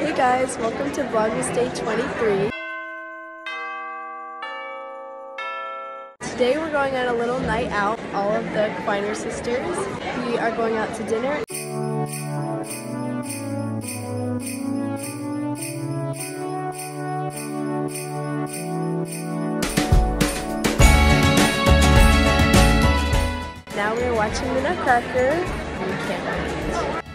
Hey guys, welcome to Vlogmas Day 23. Today we're going on a little night out, all of the Quiner sisters. We are going out to dinner. Now we're watching the Nutcracker. We can't wait.